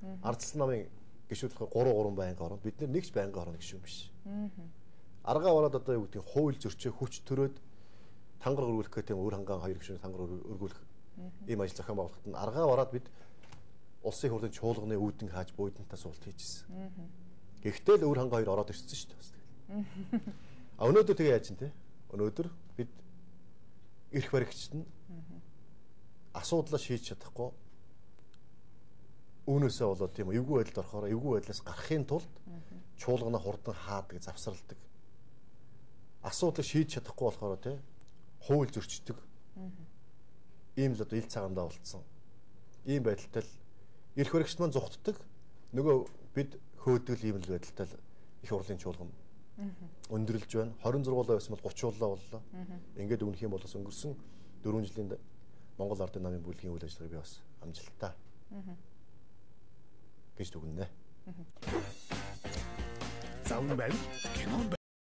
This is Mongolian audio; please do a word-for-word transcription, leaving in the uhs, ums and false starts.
Ардсан намын гишүүд болохоор гурван гурван байнга орно. Бид нэг ч байнга орно гişүү биш. Аргаа ороод одоо юу гэдэг хууль зөрчөө хүч төрөөд тангар өргүүлэх гэх тийм өөр хангаан хоёр гишүүний тангар өргүүлэх ийм ажил зохион байгуулахад нь аргаа ороод бид улсын хурлын чуулганы үүдэн хааж буудантай суулт хийжсэн. Гэхдээ л өөр хангаан хоёр ороод ирсэн шүү дээ. А өнөөдөр тэгээ яаж юм те? Өнөөдөр бид эрх баригчид нь асуудлаа шийдэж чадахгүй үүнээсээ болоод тийм эвгүй байдалд орохоор эвгүй байдлаас гарахын тулд чуулгана хурдан хаадаг, завсралдаг. Асуудлыг шийдэж чадахгүй болохоор тий хууль зөрчдөг. Ийм л одоо ил цагаандаа болцсон. Ийм байдалтай л эрх баригчид маань зүхтдэг. Нөгөө бид хөөдгөл ийм л байдалтай л их хурлын чуулган өндөрлж байна. хорин зургуулаа байсан бол гурван боллоо боллоо. Ингээд өгнөх юм бол бас өнгөрсөн дөрвөн жилийн Монгол Ардын намын бүлгийн үйл ажиллагааг би бас амжилттай гэж дүгнэнэ. Завн байв кино